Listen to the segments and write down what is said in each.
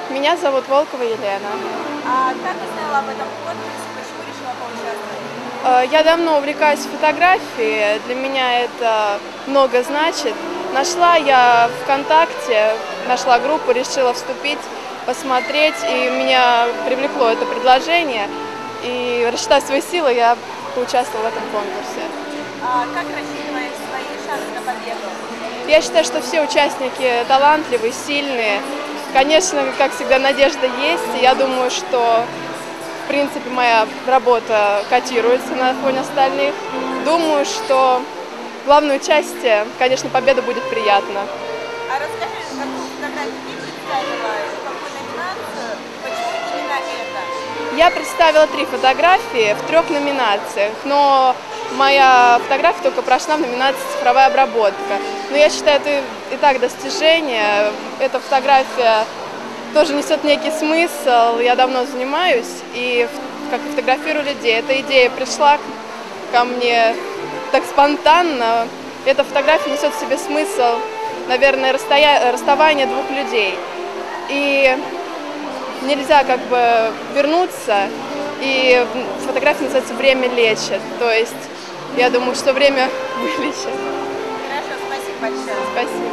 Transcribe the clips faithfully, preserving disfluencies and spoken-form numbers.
Меня зовут Волкова Елена. А как узнала об этом конкурсе, почему решила поучаствовать? Я давно увлекаюсь фотографией, для меня это много значит. Нашла я ВКонтакте, нашла группу, решила вступить, посмотреть, и меня привлекло это предложение. И рассчитав свои силы, я поучаствовала в этом конкурсе. А как рассчитываешь свои шансы на победу? Я считаю, что все участники талантливые, сильные. Конечно, как всегда, надежда есть. Я думаю, что, в принципе, моя работа котируется на фоне остальных. Думаю, что главное участие, конечно, победа будет приятна. А расскажи, какую фотографию ты представила, какую номинацию, почему именно это? Я представила три фотографии в трех номинациях, но моя фотография только прошла в номинации «Цифровая обработка». Но я считаю, это и так достижение. Эта фотография тоже несет некий смысл. Я давно занимаюсь и как фотографирую людей. Эта идея пришла ко мне так спонтанно. Эта фотография несет в себе смысл, наверное, расстоя... расставания двух людей. И нельзя как бы вернуться. И фотография называется «Время лечит». То есть я думаю, что время вылечит. Хорошо, спасибо большое. Спасибо.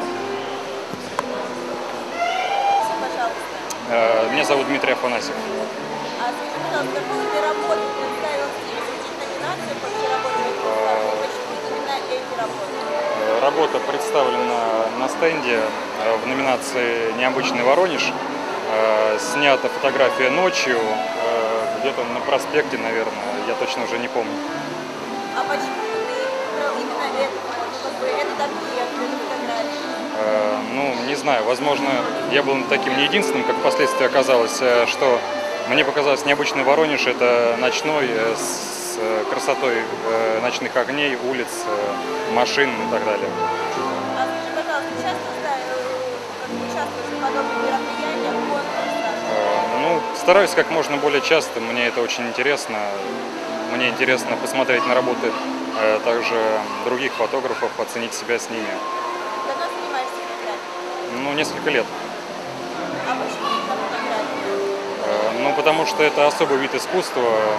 Пожалуйста. Меня зовут Дмитрий Афанасьев. А скажи, пожалуйста, какую ты работу представил в каких номинациях вообще работаешь? Почему именно эти работы? Работа представлена на стенде в номинации «Необычный Воронеж». Снята фотография ночью, где-то на проспекте, наверное, я точно уже не помню. А почему ты выбрал именно эту, как бы, этот объект, эту фотографию? Ну, не знаю, возможно, я был таким не единственным, как впоследствии оказалось, что мне показалось необычный Воронеж — это ночной, с красотой ночных огней, улиц, машин и так далее. А скажи, пожалуйста, часто участвуешь в подобных мероприятиях, конкурсах? Ну, стараюсь как можно более часто, мне это очень интересно. Мне интересно посмотреть на работы э, также других фотографов, оценить себя с ними. Давно занимаешься фотографией? Ну, несколько лет. А почему именно фотография? Э, ну, потому что это особый вид искусства.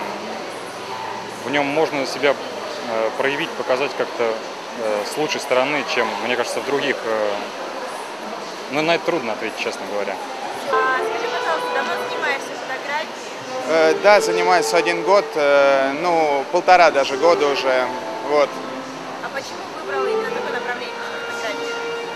В нем можно себя э, проявить, показать как-то э, с лучшей стороны, чем, мне кажется, в других. Э, ну, на это трудно ответить, честно говоря. А скажи, пожалуйста, давно занимаешься фотографией? Э, да, занимаюсь один год, э, ну, полтора даже года уже, вот. А почему выбрал именно такое направление фотографии?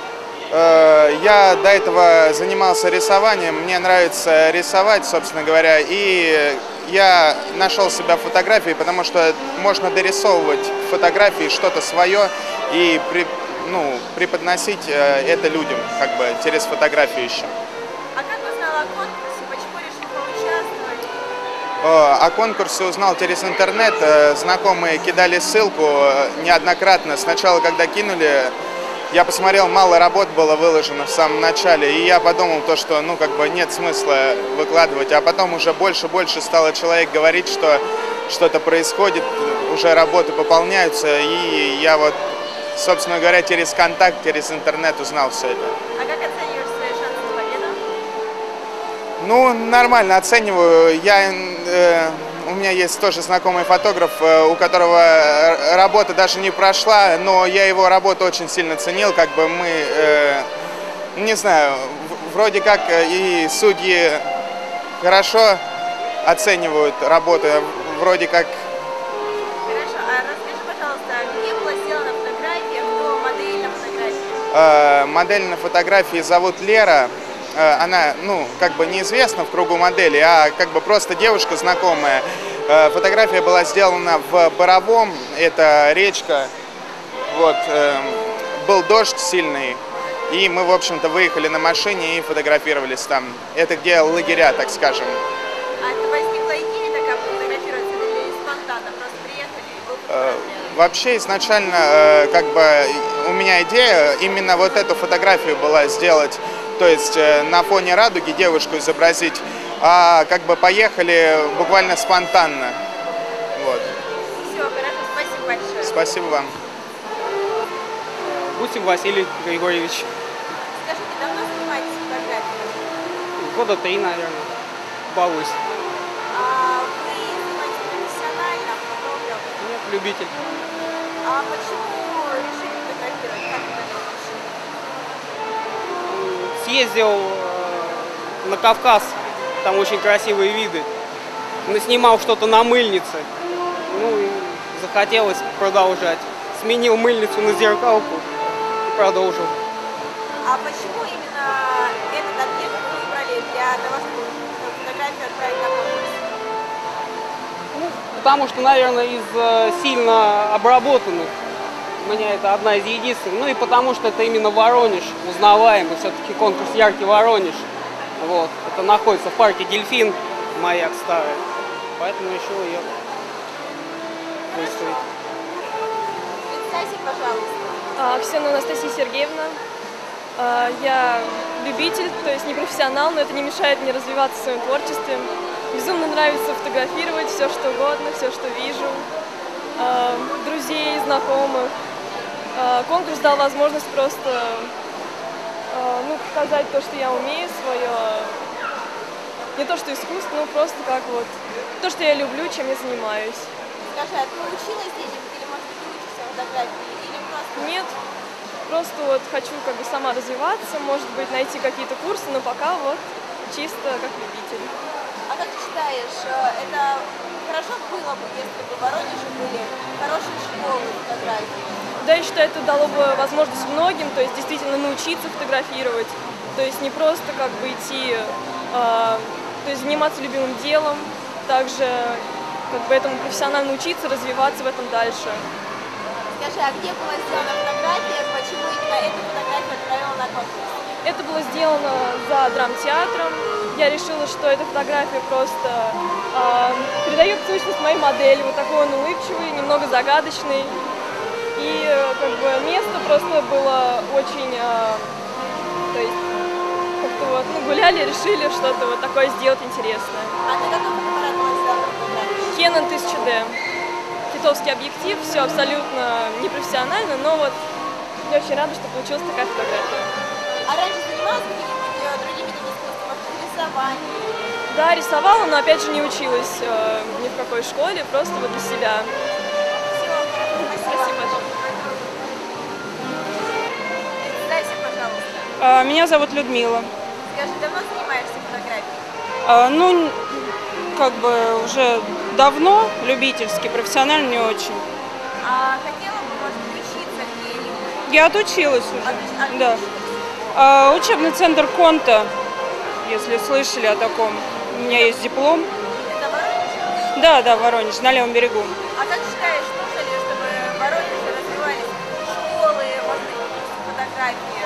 Э, я до этого занимался рисованием, мне нравится рисовать, собственно говоря, и я нашел себя в фотографии, потому что можно дорисовывать фотографии что-то свое и при, ну, преподносить э, это людям, как бы, через фотографию еще. А как узнала о конкурсе, почему решил поучаствовать? О конкурсе узнал через интернет, знакомые кидали ссылку неоднократно. Сначала, когда кинули, я посмотрел, мало работ было выложено в самом начале, и я подумал, то, что ну как бы нет смысла выкладывать. А потом уже больше-больше стало человек говорить, что что-то происходит, уже работы пополняются, и я вот, собственно говоря, через контакт, через интернет узнал все это. А как оцениваешь свои шансы на победу? Ну, нормально оцениваю. Я, э, у меня есть тоже знакомый фотограф, э, у которого работа даже не прошла, но я его работу очень сильно ценил. Как бы мы, э, не знаю, в, вроде как и судьи хорошо оценивают работу, вроде как. Хорошо, а расскажи, пожалуйста, где была сделана фотография, кто модель на фотографии? Э, модель на фотографии зовут Лера. Она, ну, как бы неизвестна в кругу модели, а как бы просто девушка знакомая. Фотография была сделана в Боровом, это речка. Вот, был дождь сильный, и мы, в общем-то, выехали на машине и фотографировались там. Это где лагеря, так скажем. А это возникла идея такая фотографироваться или спонтанно, просто приехали и был фотография? Вообще, изначально, как бы, у меня идея именно вот эту фотографию была сделать. То есть на фоне радуги девушку изобразить, а как бы поехали буквально спонтанно. Вот. Все, хорошо, спасибо большое. Спасибо вам. Гусев Василий Григорьевич. Скажите, давно занимаетесь фотографией? года три, наверное, балуюсь. А вы занимаетесь профессионально, фотограф? Нет, любитель. А почему решили фотографировать? Как это было? Съездил э, на Кавказ, там очень красивые виды. Наснимал что-то на мыльнице. Ну и захотелось продолжать. Сменил мыльницу на зеркалку и продолжил. А почему именно этот объект вы выбрали для того, чтобы фотографию отправить на конкурс? Ну, потому что, наверное, из э, сильно обработанных у меня это одна из единственных. Ну и потому что это именно Воронеж, узнаваемый, все-таки конкурс «Яркий Воронеж». Вот. Это находится в парке «Дельфин», маяк старый. Поэтому решил ее выставить. Представьте, пожалуйста. А, Аксенова Анастасия Сергеевна. А, Я любитель, то есть не профессионал, но это не мешает мне развиваться в своем творчестве. Безумно нравится фотографировать все, что угодно, все, что вижу. А, Друзей, знакомых. А, Конкурс дал возможность просто а, ну, показать то, что я умею, свое, не то что искусство, но просто как вот то, что я люблю, чем я занимаюсь. Скажи, а ты училась где-нибудь или, может быть, ты учишься фотографии? Или просто... Нет, просто вот хочу как бы сама развиваться, может быть, найти какие-то курсы, но пока вот чисто как любитель. А как ты считаешь, это хорошо было бы, если бы в Воронеже были хорошие школы фотографии? Да, я считаю, это дало бы возможность многим, то есть действительно научиться фотографировать, то есть не просто как бы идти, э, то есть заниматься любимым делом, также как бы этому профессионально учиться, развиваться в этом дальше. Скажи, а где была сделана фотография, почему именно эту фотографию отправила на конкурс? Это было сделано за драмтеатром. Я решила, что эта фотография просто э, передает сущность моей модели. Вот такой он улыбчивый, немного загадочный. И э, как бы место просто было очень, э, то есть как-то вот ну, гуляли, решили что-то вот такое сделать интересное. А на каком фотоаппарате была сделана фотография? Canon тысяча ди. Китовский объектив, все абсолютно непрофессионально, но вот я очень рада, что получилась такая фотография. А раньше занималась какими-нибудь э, другими видами искусства, может, рисованием? Да, рисовала, но опять же не училась э, ни в какой школе, просто вот для себя. Всего хорошо, спасибо. Спасибо. Представься, пожалуйста. А, Меня зовут Людмила. Скажи, давно занимаешься фотографией? А, Ну, как бы уже давно, любительски, профессионально не очень. А хотела бы, может, учиться где-нибудь? Я отучилась Отуч- уже. отучилась? Да. А, Учебный центр Конта, если слышали о таком. У меня есть диплом. Это Воронеж? Да, да, Воронеж, на левом берегу. А как считаешь, нужно ли, чтобы в Воронеже развивались школы, может быть, курсы фотографии?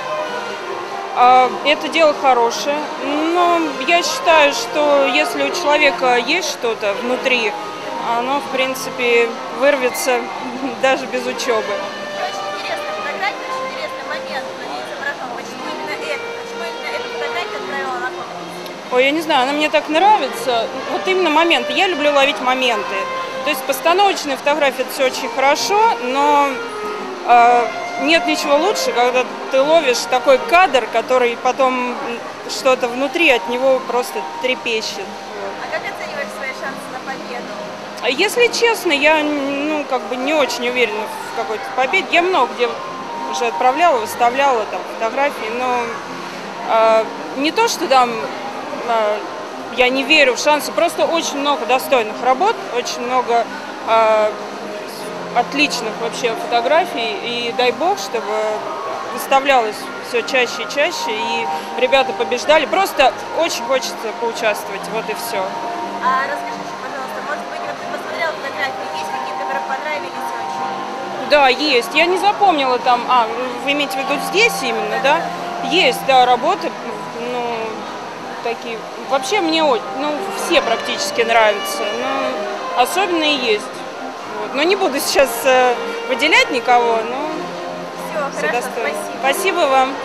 А, Это дело хорошее, но я считаю, что если у человека есть что-то внутри, оно, в принципе, вырвется даже без учебы. Мне очень интересная фотография, очень интересный момент на ней изображен. Почему именно это? Почему именно эту фотографию отправила на конкурс? Ой, я не знаю, она мне так нравится. Вот именно моменты. Я люблю ловить моменты. То есть постановочные фотографии это все очень хорошо, но э, нет ничего лучше, когда ты ловишь такой кадр, который потом что-то внутри от него просто трепещет. А как оцениваешь свои шансы на победу? А если честно, я ну, как бы не очень уверена в какой-то победе. Я много где уже отправляла, выставляла там фотографии, но э, не то, что там э, я не верю в шансы, просто очень много достойных работ, очень много э, отличных вообще фотографий, и дай бог, чтобы выставлялось все чаще и чаще, и ребята побеждали. Просто очень хочется поучаствовать, вот и все. А расскажи еще, пожалуйста, может быть, вот ты посмотрела фотографии, есть какие-то, которые понравились очень? Да, есть. Я не запомнила там, а, вы имеете в виду здесь именно, да? Есть, да, работы, ну, такие. Вообще мне, ну, все практически нравятся, но особенно и есть. Вот. Но не буду сейчас э, выделять никого, но Все, все хорошо, достойно. спасибо. Спасибо вам.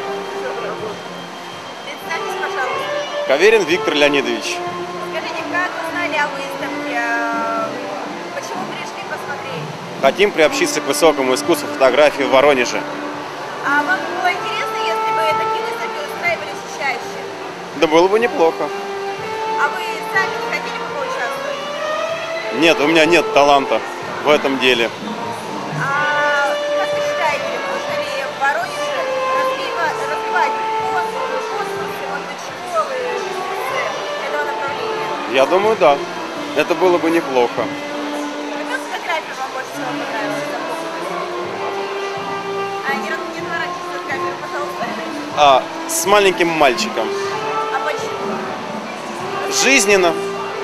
Представьтесь, пожалуйста. Каверин Виктор Леонидович. Скажите, как узнали о выставке? Почему пришли посмотреть? Хотим приобщиться к высокому искусству фотографии в Воронеже. А вам было интересно, если бы такие выставки устраивались чаще? Да было бы неплохо. А вы сами не хотели бы поучаствовать? Нет, у меня нет таланта в этом деле. А как вы считаете, нужно ли в Воронеже развива- развивать конкурсы, конкурсы, может быть, школы, курсы этого направления? Я думаю, да. Это было бы неплохо. Какая фотография вам больше всего понравилась, запомнилась? А, не, раз- не отворачивайтесь от камеры, пожалуйста. А, с маленьким мальчиком. А почему? Жизненно.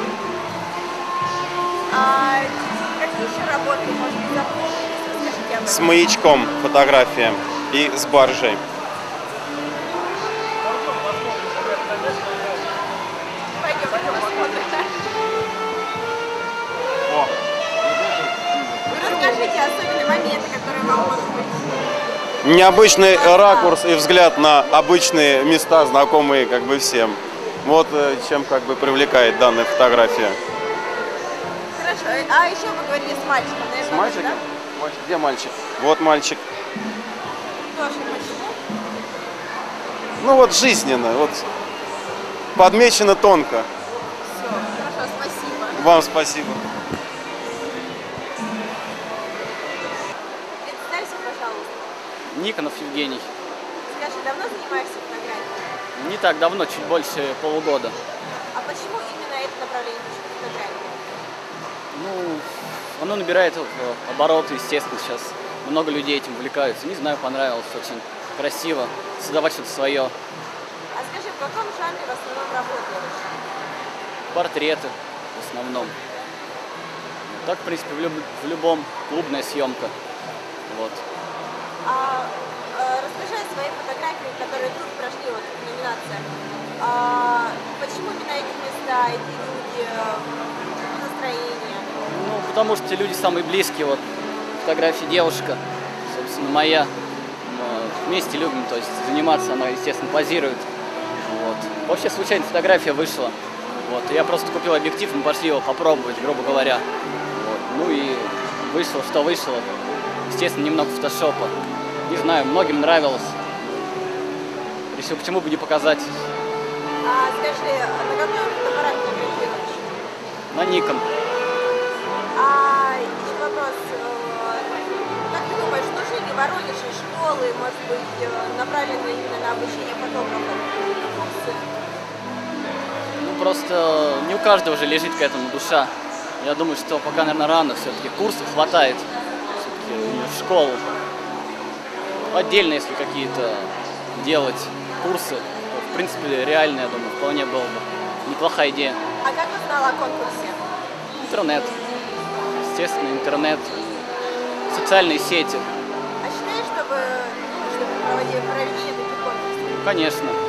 А какие еще работы, может быть, запомнились? Расскажите об этом. С маячком фотография и с баржей. Пойдем, пойдем, посмотрим. Расскажите особенные моменты, которые вам, может быть, Необычный ракурс и взгляд на обычные места, знакомые как бы всем. Вот э, чем как бы привлекает данная фотография. хорошо. А еще вы говорили с мальчиком, наверное, С мальчиком? да? Мальчик, где мальчик? Вот мальчик. Тоже почему? Ну вот жизненно, вот подмечено тонко. Все, хорошо, спасибо. Вам спасибо. Представься, пожалуйста. Никонов Евгений. Скажи, давно занимаешься фотографией? Не так давно, чуть больше полугода. А почему именно это направление фотографии? Ну, оно набирает э, обороты, естественно, сейчас много людей этим увлекаются. Не знаю, понравилось, очень красиво, создавать что-то свое. А скажи, в каком жанре в основном работаешь? Портреты в основном. Так, в принципе, в, люб- в любом клубная съемка. Вот. А, э, расскажи о своей фотографии, которые тут прошли вот в номинациях. А, почему именно эти места, эти люди, э, настроение? Ну, потому что те люди самые близкие, вот, фотография девушка, собственно, моя. Мы вместе любим, то есть, заниматься, она, естественно, позирует. Вот. Вообще, случайно фотография вышла. Вот. Я просто купил объектив, мы пошли его попробовать, грубо говоря. Вот. Ну и вышло, что вышло. Естественно, немного фотошопа. Не знаю, многим нравилось. Решил, почему бы не показать. А скажи, на какой фотоаппарат фотографируешь? На Nikon. А еще вопрос, э, как ты думаешь, нужны ли в Воронеже школы, может быть, э, направленные именно на обучение фотографов, курсы? Ну, просто не у каждого же лежит к этому душа. Я думаю, что пока, наверное, рано все-таки. Курсов хватает все-таки в школу. Отдельно, если какие-то делать курсы, то, в принципе, реально, я думаю, вполне было бы неплохая идея. А как узнал о конкурсе? Интернет. Естественно, интернет. Социальные сети. А считаешь, чтобы, ну, чтобы проводили проведение таких конкурсов? Конечно.